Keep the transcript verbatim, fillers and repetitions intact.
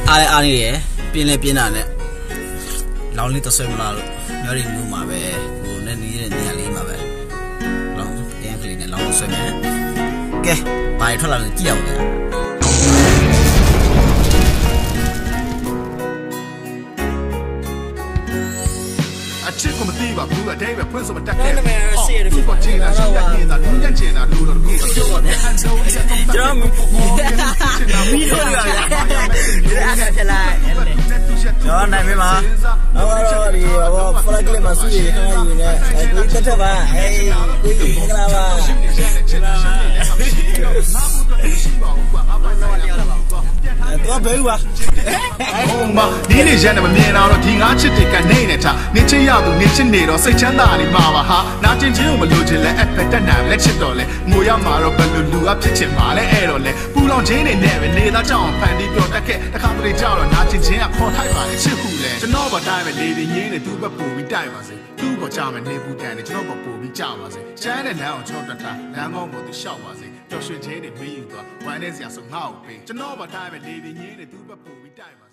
အားအားနေတယ်ပြင်းလဲပြင်းတာနဲ့လောင်းလေးတစ်ဆွဲမလားလို့ညရီမျိုးမှာပဲဟိုနဲ့နေတဲ့နေရာလေးမှာပဲလောင်းတင်းကလေးနဲ့လောင်းဆွဲမယ်ကဲဘာရထွက်လာလဲကြည့်အောင်လေချစ်ကိုမသိပါဘူးအတိုင်းပဲဖွင့်ဆိုမတက်ခဲ့ဘူးဘာချင်တာရှိရနေတာလူညံ့ချင်တာလူတော်လူတော်ကျွန်တော်မီတို့ရရအဲ့ဒါလာကျွန်တော်နိုင်မမှာတော့တော့ဒီဟောဖလက်ကလေးမှာစုရခါယူနေအဲကိုတက်တက်ပါအေးကိုကြီးမင်္ဂလာပါတော့ဘယ်ပါဟိုမှာဒီနေ့ရန်တယ်မမြင်တော့ဒီငါချစ်တွေကနေနေထားနေချစ်ရသူနေချစ်နေတော့စိတ်ချမ်းသာနေမှာပါဟာနာကျင်ချင်းကိုမလိုချင်လဲအဖက်တက်နိုင်လက်ချစ်တော့လဲငိုရမှာတော့ဘယ်လိုလူအဖြစ်ချင်ပါလဲအဲ့တော့လဲပူလောင်ချင်းနေနဲ့ပဲနေသားကြောင်ဖန်တီးပြောတက်ခဲ့တခါတလေကြောက်တော့နာကျင်ချင်းကခေါ်ထိုက်ပါလေချစ်ခုလဲကျွန်တော်ဘာတိုင်းပဲလေဒီငင်းနေသူ့ဘက်ပူပြီးတိုက်ပါစေသူ့ကိုကြောက်မယ်နေဘူးတန်နေကျွန်တော်ဘက်ပူပြီးကြောက်ပါစေချမ်းတဲ့လမ်းအောင်ချောတက်တာလမ်းကောင်းကိုသူရှောက်ပါစေပျော်ရွှင်ချင်းတွေမင်းယူသွားဝမ်းနေစရာဆိုငါ့ကိုပေးကျွန်တော်ဘာတိုင်းပဲလေဒီငင်းနေသူ့ဘက်ပူပြီးတိုက်ပါ